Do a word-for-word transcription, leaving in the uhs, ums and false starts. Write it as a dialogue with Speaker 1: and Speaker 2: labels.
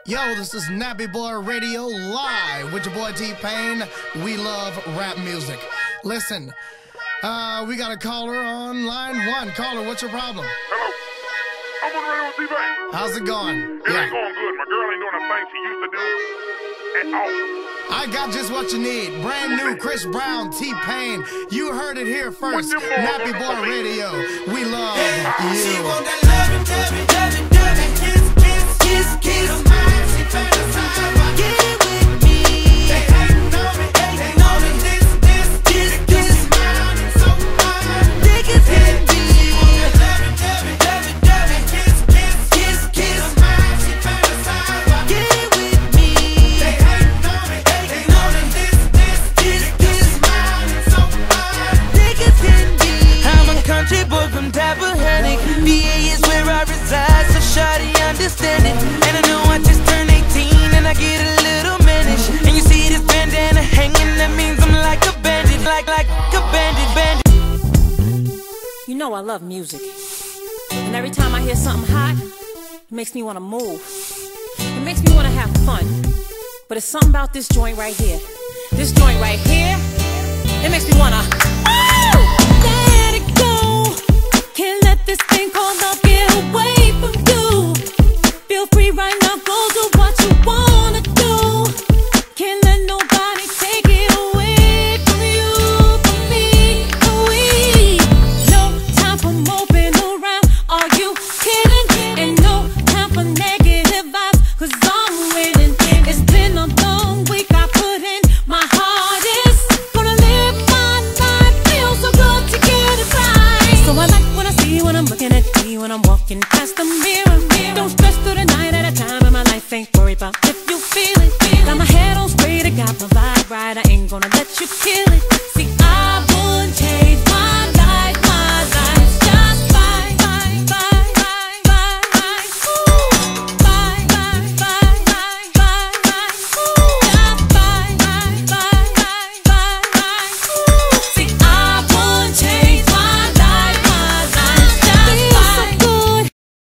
Speaker 1: Yo, this is Nappy Boy Radio live with your boy T-Pain. We love rap music. Listen, uh, we got a caller on line one. Caller, what's your problem?
Speaker 2: Hello. I'm on the radio with T-Pain.
Speaker 1: How's it going?
Speaker 2: It
Speaker 1: yeah.
Speaker 2: ain't going good. My girl ain't doing the thing she used to do at all.
Speaker 1: I got just what you need. Brand new Chris Brown, T-Pain. You heard it here first. Nappy Boy Radio. We love you.
Speaker 3: She want that loving, loving, loving, loving, kiss, kiss, kiss, kiss. She fantasize about getting with me. They hating on me, hating on me. This, this, this, this. Smiling so fine. They can hit me. She want that loving, loving, loving, loving, kiss, kiss, kiss, kiss. She fantasize about getting with me. They hating on me, hating on me. This, this, this, this. Smiling so fine. They can hit me. I'm a country boy from Tappahannock. V A is where I reside, so shawty understand it. And I know I just turned eighteen and I get a little mannish. And you see this bandana hanging, that means I'm like a bandit, like like a bandit, bandit.
Speaker 4: You know I love music, and every time I hear something hot, it makes me want to move. It makes me want to have fun. But it's something about this joint right here. This joint right here, it makes me wanna let it go. Can't let this thing called love get away from you. Feel free right now, go do what you wanna do. Can't let nobody take it away from you, from me, from we. No time for moping around, are you kidding? And no time for negative vibes, cause I'm winning. It's been a long week, I put in my hardest. Gonna live my life, feel so good to get it right. So I like when I see when I'm looking at me, when I'm walking past the mirror. Don't stress through the night at a time, and my life ain't worried about if you feel it. Got my head on straight, I got my vibe right, I ain't gonna let you kill it.